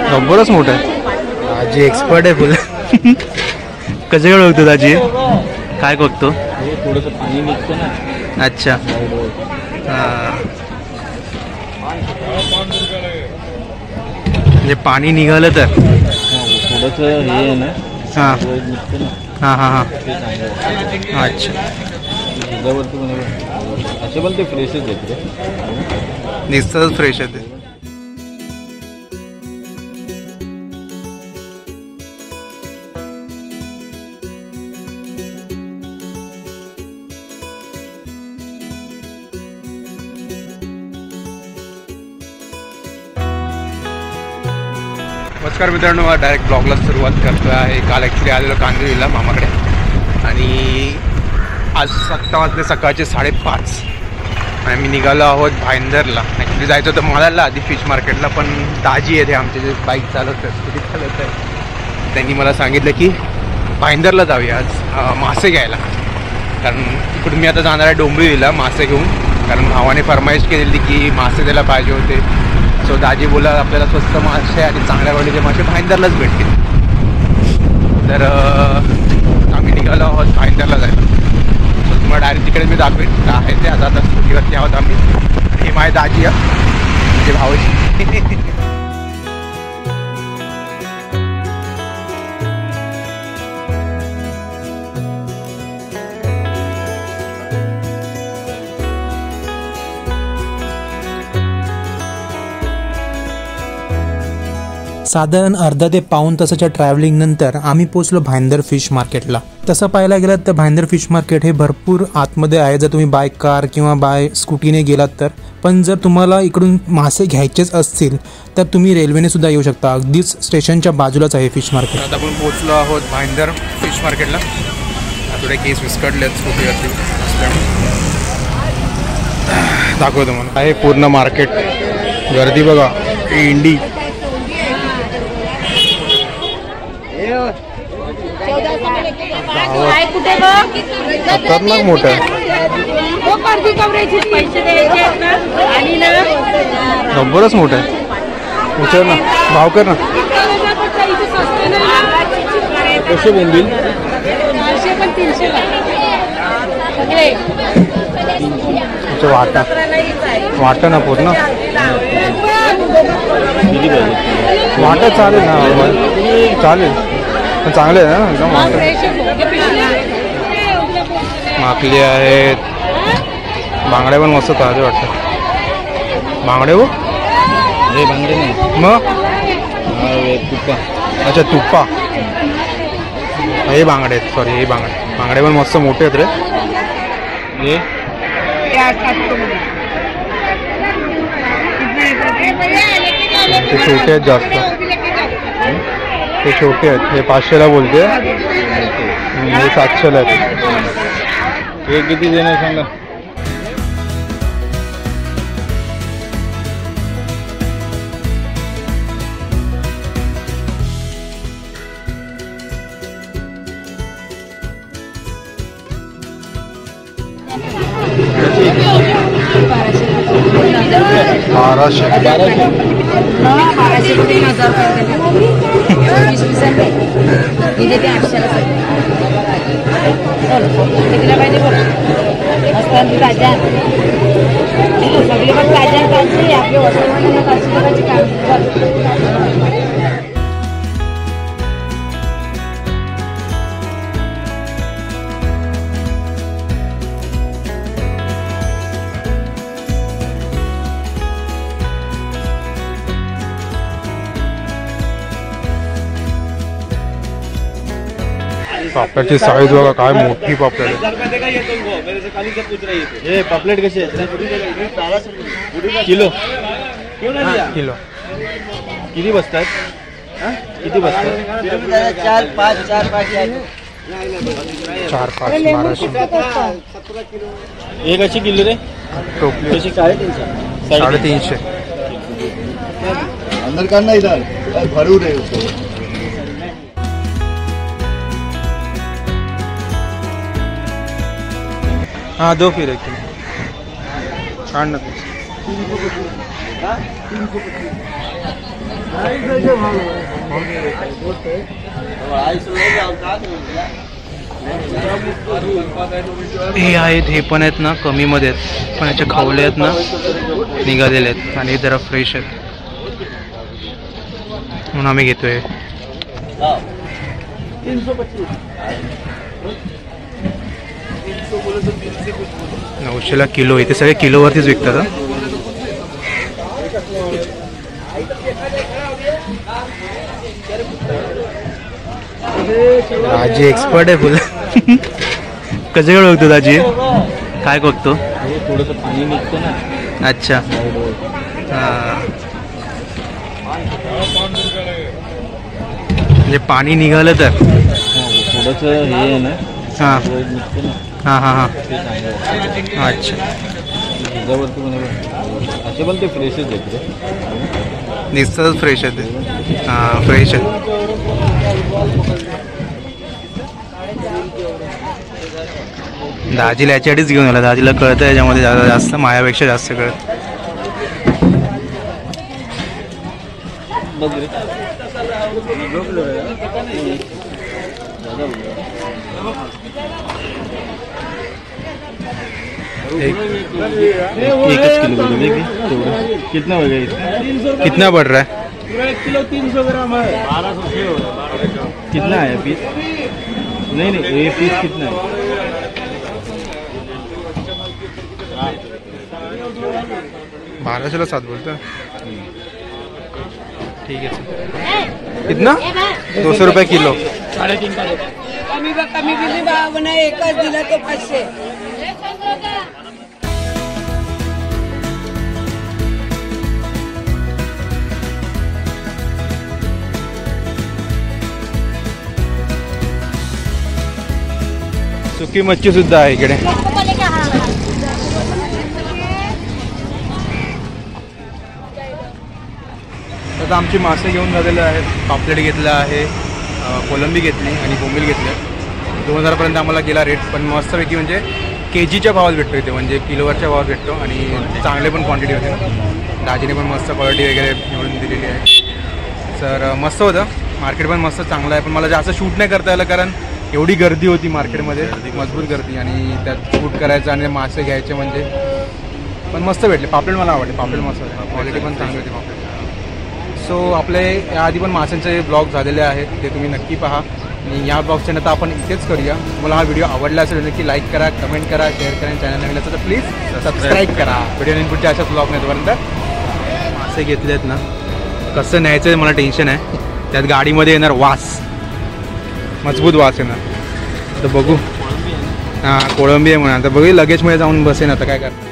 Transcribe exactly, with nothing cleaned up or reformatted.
जबरच मोठं आहे. आजी एक्सपर्ट आहे फुल. कसं काय बघतो दाजी? काय बघतो? थोडंसं पाणी निघतं ना. अच्छा हां, म्हणजे पाणी निघालं तर थोडंसं हे आहे ना. हां निघतं ना. हां हां हां ते चांगलं. अच्छा. त्याच्यावरती म्हणजे असे पण ते फ्रेशच आहेत रे. दिसतच फ्रेश आहे ते. नमस्कार मित्रांनो, डायरेक्ट ब्लॉगला सुरुवात करतो आहे. काल ॲक्च्युली आलेलो कांदिवलीला मामाकडे आणि आज सत्ता वाजले सकाळचे साडेपाच आणि मी निघालो आहोत भाईंदरला. ॲक्च्युली जायचं होतं मालाडला आधी फिश मार्केटला, पण दाजी येते आमचे जे बाईक चालवत आहे स्कूटी चालवत आहे, त्यांनी मला सांगितलं की भाईंदरला जाऊया आज मासे घ्यायला. कारण इकडून मी आता जाणार आहे डोंबिवलीला मासे घेऊन, कारण भावाने फरमाईश केलेली की मासे द्यायला पाहिजे होते. सो दाजी बोला आपल्याला स्वस्त मासे आणि चांगल्या क्वालिटीचे मासे भाईंदरलाच भेटतील. तर आम्ही निघालो आहोत भाईंदरला जायला. सो तुम्हाला डायरेक्ट तिकडे मी दाखवेन काय आहे ते. आता आता स्कूटीवरती आहोत आम्ही. हे माझे दाजी आहे, म्हणजे भाऊजी. साधारण अर्धा ते पाऊण तासाच्या ट्रॅव्हलिंग नंतर आम्ही पोचलो भाईंदर फिश मार्केटला. तसं पाहायला गेलात तर भाईंदर फिश मार्केट हे भरपूर आतमध्ये आहे जर तुम्ही बाय कार किंवा बाय स्कूटीने गेलात तर. पण जर तुम्हाला इकडून मासे घ्यायचेच असतील तर तुम्ही रेल्वेने सुद्धा येऊ शकता. अगदीच स्टेशनच्या बाजूलाच आहे फिश मार्केट. आता आपण पोचलो आहोत भाईंदर फिश मार्केटला. थोडे केस विस्कटलेत स्कूटीवरती. दाखवतो मला. आहे पूर्ण मार्केट, गर्दी बघा. इंडी खतरनाक मोठं आहे. जबरच मोठं आहे. विचार ना, भाव कर ना. कसे बोंबील? वाटा वाटा ना पूर्ण वाटा चालेल ना, चालेल. चांगले आहे ना एकदम. माकली आहेत, बांगड्या पण मस्त ताजे वाटतात. बांगडे हो हे बांगडे नाही मग तुप्पा. अच्छा तुप्पा. हे बांगडे आहेत, सॉरी हे बांगडे. बांगडे पण मस्त मोठे आहेत रे. हे ते छोटे आहेत जास्त. ते छोटे आहेत. हे पाचशेला बोलते, हे सातशेला आहेत. हे किती देणार सांगा? बाराशे बाराशे बाराशे तीन हजार वीस वीस दिले ते आठशेला कितीला पाहिजे बोला. असतात ताज्या सगळे पण ताज्या ताजी आपले वस्तू पाचशे रुपयाची काम. पापलेटची साईज बघा काय मोठी पापलेट आहे. हे पापलेट कसे किलो किलो किती बसतात? किती बसतात? चार पाच चार पाच चार पाच बाराशे. एक अशी किलो रे टोपली कशी? साडेतीनशे साडेतीनशे. अंदर करना इधर भरू रे उसको. हाँ दो फिर एक काढ़ना. हे आहेत, हे पण आहेत ना कमीमध्ये आहेत, पण याचे खवले आहेत ना निघालेले आहेत आणि हे जरा फ्रेश आहेत म्हणून आम्ही घेतोय. नऊशेला किलो, इथे सगळे किलोवरतीच विकतात. दाजी एक्सपर्ट आहे फुल. कसे काय बघतो दाजी? काय बघतो? थोडंसं पाणी निघतं ना. अच्छा हां, म्हणजे पाणी निघालं तर थोडंसं हे आहे ना. हां निघतं ना. हां हां हां ते चांगलं. अच्छा. ह्याच्यावरती म्हणजे असे पण ते फ्रेशच आहेत रे. दिसतच फ्रेश आहे ते. हां फ्रेश आहे. दाजीला याच्यासाठीच घेऊन आला. दाजीला कळतं याच्यामध्ये जास्त जास्त मायापेक्षा जास्त कळत. बघ रे. एकच किलो बोलो देखिए तेवढं कितना हो गया इसका? कितना पड़ रहा है? पूरा एक किलो तीन सौ ग्राम है. बारह सौ छः हो रहा है. कितना है पीस? नहीं नहीं ये पीस कितना है? बारहशेला सात बोलतो. ठीक आहे सर. कितना? दो सौ रुपये किलो. साडेतीन का कमी बा कमी दिली बा नाही एकच दिला तो पाचशे. सुकी मच्छी सुद्धा आहे इकडे. आता आमची मासे घेऊन झालेले आहेत. पापलेट घेतलं आहे, कोलंबी घेतली आणि बोंबील घेतले. दोन हजारापर्यंत आम्हाला गेला रेट, पण मस्तपैकी म्हणजे के जीच्या भावात भेटतो इथे, म्हणजे किलोवरच्या भावात भेटतो आणि चांगले पण क्वांटिटी होते ना. दाजीने पण मस्त क्वालिटी वगैरे निवडून दिलेली आहे. तर मस्त होतं. मार्केट पण मस्त चांगलं आहे, पण मला जास्त शूट नाही करता आलं कारण एवढी गर्दी होती मार्केटमध्ये, मजबूत गर्दी, आणि त्यात शूट करायचं आणि मासे घ्यायचे म्हणजे. पण मस्त भेटले. पापलेट मला आवडले. पापलेट मस्त होते, क्वालिटी पण चांगली होती पापलेट. सो आपले याआधी पण माशांचे ब्लॉग झालेले आहेत, ते तुम्ही नक्की पहा. आणि या ब्लॉगच्या नंतर आपण इथेच करूया. तुम्हाला हा व्हिडिओ आवडला असेल नक्की लाईक करा, कमेंट करा, शेअर करा. चॅनल नवीन असेल तर प्लीज सबस्क्राईब करा. व्हिडिओ इनपुटच्या अशाच ब्लॉग नाही तोपर्यंत. मासे घेतले आहेत ना, कसं न्यायचं मला टेन्शन आहे. त्यात गाडीमध्ये येणार वास, मजबूत वास येणार. तर बघू. हां कोळंबी आहे म्हणा. तर बघू लगेजमध्ये जाऊन बसेन आता काय करणार.